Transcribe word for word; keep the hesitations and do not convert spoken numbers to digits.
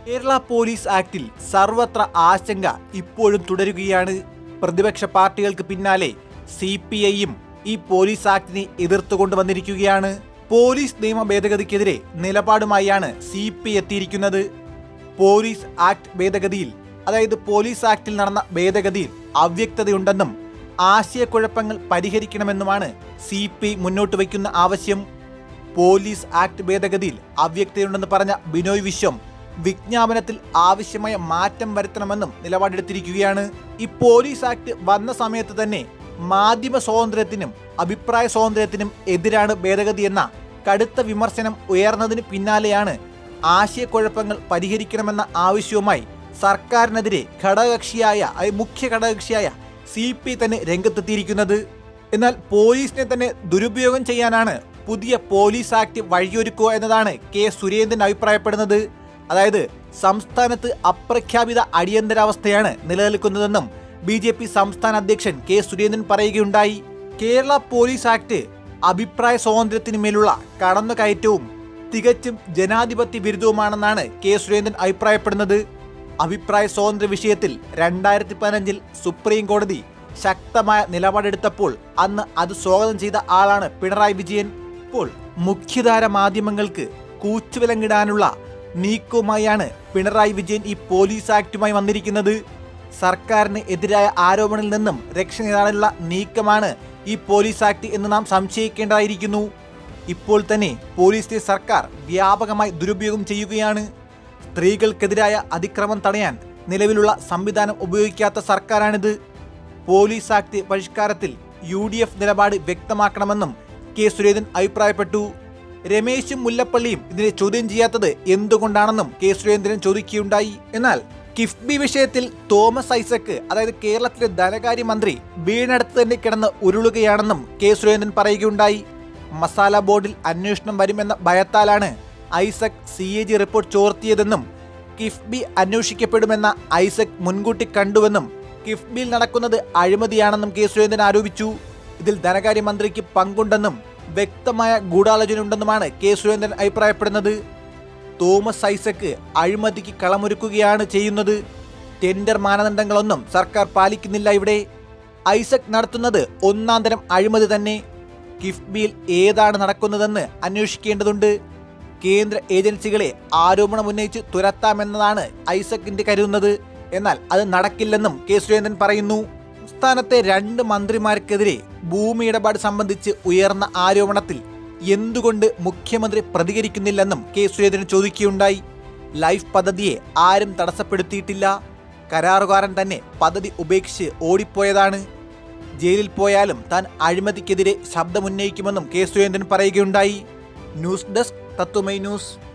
Kerala police ആക്ടിൽ സർവത്ര ആശങ്ക ഇപ്പോഴും തുടരുകയാണ്. പ്രതിപക്ഷ പാർട്ടികൾക്ക് പിന്നാലെ സി പി ഐയും ഈ പോലീസ് ആക്ടിനെ എതിർത്തുകൊണ്ട് വന്നിരിക്കുകയാണ്. പോലീസ് നിയമ ഭേദഗതിക്കെതിരെ നിലപാടുമായാണ് സി പി ഐ എത്തിയിരിക്കുന്നത്. പോലീസ് ആക്ട് ഭേദഗതിയിൽ അതായത് പോലീസ് ആക്ടിൽ നടന്ന ഭേദഗതിയിൽ അവ്യക്തതയുണ്ടെന്നും ആശയക്കുഴപ്പങ്ങൾ പരിഹരിക്കണമെന്നുമാണ് സി പി ഐ മുന്നോട്ട് വയ്ക്കുന്ന ആവശ്യം. പോലീസ് ആക്ട് ഭേദഗതിയിൽ അവ്യക്തതയുണ്ടെന്ന് പറഞ്ഞ ബിനോയ് വിശ്വം വിജ്ഞാപനത്തിൽ ആവശ്യമായ മാറ്റം വരുത്തണമെന്നും നിലപാടെടുത്തിരിക്കുകയാണ്. ഈ പോലീസ് ആക്ട് വന്ന സമയത്ത് തന്നെ മാധ്യമ സ്വാതന്ത്ര്യത്തിനും അഭിപ്രായ സ്വാതന്ത്ര്യത്തിനും എതിരാണ് ഭേദഗതി എന്ന കടുത്ത വിമർശനം ഉയർന്നതിന് പിന്നാലെയാണ് ആശയക്കുഴപ്പങ്ങൾ പരിഹരിക്കണമെന്ന ആവശ്യവുമായി സർക്കാരിനെതിരെ ഘടകകക്ഷിയായ മുഖ്യ ഘടകകക്ഷിയായ സി പി ഐ തന്നെ രംഗത്തെത്തിയിരിക്കുന്നത്. എന്നാൽ പോലീസിനെ തന്നെ ദുരുപയോഗം ചെയ്യാനാണ് പുതിയ പോലീസ് ആക്ട് വഴിയൊരുക്കുക എന്നതാണ് കെ സുരേന്ദ്രൻ അഭിപ്രായപ്പെടുന്നത്. അതായത് സംസ്ഥാനത്ത് അപ്രഖ്യാപിത അടിയന്തരാവസ്ഥയാണ് നിലനിൽക്കുന്നതെന്നും ബി ജെ പി സംസ്ഥാന അധ്യക്ഷൻ കെ സുരേന്ദ്രൻ പറയുകയുണ്ടായി. കേരള പോലീസ് ആക്ട് അഭിപ്രായ സ്വാതന്ത്ര്യത്തിനുമേലുള്ള കടന്നുകയറ്റവും തികച്ചും ജനാധിപത്യ വിരുദ്ധവുമാണെന്നാണ് കെ സുരേന്ദ്രൻ അഭിപ്രായപ്പെടുന്നത്. അഭിപ്രായ സ്വാതന്ത്ര്യ വിഷയത്തിൽ രണ്ടായിരത്തി പതിനഞ്ചിൽ സുപ്രീം കോടതി ശക്തമായ നിലപാടെടുത്തപ്പോൾ അന്ന് അത് സ്വാഗതം ചെയ്ത ആളാണ് പിണറായി വിജയൻ. ഇപ്പോൾ മുഖ്യധാര മാധ്യമങ്ങൾക്ക് കൂച്ചുവിലങ്ങിടാനുള്ള നീക്കവുമായാണ് പിണറായി വിജയൻ ഈ പോലീസ് ആക്ടുമായി വന്നിരിക്കുന്നത്. സർക്കാരിന് എതിരായ ആരോപണങ്ങളിൽ നിന്നും രക്ഷ നേടാനുള്ള നീക്കമാണ് ഈ പോലീസ് ആക്ട് എന്ന് നാം സംശയിക്കേണ്ടതായിരിക്കുന്നു. ഇപ്പോൾ തന്നെ പോലീസിനെ സർക്കാർ വ്യാപകമായി ദുരുപയോഗം ചെയ്യുകയാണ്. സ്ത്രീകൾക്കെതിരായ അതിക്രമം തടയാൻ നിലവിലുള്ള സംവിധാനം ഉപയോഗിക്കാത്ത സർക്കാരാണിത്. പോലീസ് ആക്ട് പരിഷ്കാരത്തിൽ യു ഡി എഫ് നിലപാട് വ്യക്തമാക്കണമെന്നും കെ സുരേന്ദ്രൻ അഭിപ്രായപ്പെട്ടു. രമേശും മുല്ലപ്പള്ളിയും ഇതിനെ ചോദ്യം ചെയ്യാത്തത് എന്തുകൊണ്ടാണെന്നും കെ സുരേന്ദ്രൻ ചോദിക്കുകയുണ്ടായി. എന്നാൽ കിഫ്ബി വിഷയത്തിൽ തോമസ് ഐസക് അതായത് കേരളത്തിലെ ധനകാര്യമന്ത്രി വീണടുത്ത് തന്നെ കിടന്ന് ഉരുളുകയാണെന്നും കെ സുരേന്ദ്രൻ പറയുകയുണ്ടായി. മസാല ബോർഡിൽ അന്വേഷണം വരുമെന്ന ഭയത്താലാണ് Isaac C A G report ചോർത്തിയതെന്നും കിഫ്ബി അന്വേഷിക്കപ്പെടുമെന്ന ഐസക് മുൻകൂട്ടി കണ്ടുവെന്നും കിഫ്ബിയിൽ നടക്കുന്നത് അഴിമതിയാണെന്നും കെ സുരേന്ദ്രൻ ആരോപിച്ചു. ഇതിൽ ധനകാര്യമന്ത്രിക്ക് പങ്കുണ്ടെന്നും വ്യക്തമായ ഗൂഢാലോചനയുണ്ടെന്നുമാണ് കെ സുരേന്ദ്രൻ അഭിപ്രായപ്പെടുന്നത്. തോമസ് ഐസക് അഴിമതിക്ക് കളമൊരുക്കുകയാണ് ചെയ്യുന്നത്. ടെൻഡർ മാനദണ്ഡങ്ങളൊന്നും സർക്കാർ പാലിക്കുന്നില്ല. ഇവിടെ ഐസക് നടത്തുന്നത് ഒന്നാം തരം അഴിമതി തന്നെ. കിഫ്ബിയിൽ ഏതാണ് നടക്കുന്നതെന്ന് അന്വേഷിക്കേണ്ടതുണ്ട്. കേന്ദ്ര ഏജൻസികളെ ആരോപണം ഉന്നയിച്ച് തുരത്താമെന്നതാണ് ഐസക്കിന്റെ കരുതുന്നത്. എന്നാൽ അത് നടക്കില്ലെന്നും കെ സുരേന്ദ്രൻ പറയുന്നു. സംസ്ഥാനത്തെ രണ്ട് മന്ത്രിമാർക്കെതിരെ ഭൂമി ഇടപാട് സംബന്ധിച്ച് ഉയർന്ന ആരോപണത്തിൽ എന്തുകൊണ്ട് മുഖ്യമന്ത്രി പ്രതികരിക്കുന്നില്ലെന്നും കെ സുരേന്ദ്രൻ ചോദിക്കുകയുണ്ടായി. ലൈഫ് പദ്ധതിയെ ആരും തടസ്സപ്പെടുത്തിയിട്ടില്ല. കരാറുകാരൻ തന്നെ പദ്ധതി ഉപേക്ഷിച്ച് ഓടിപ്പോയതാണ്. ജയിലിൽ പോയാലും താൻ അഴിമതിക്കെതിരെ ശബ്ദമുന്നയിക്കുമെന്നും കെ സുരേന്ദ്രൻ പറയുകയുണ്ടായി. News desk Tatwamayi news.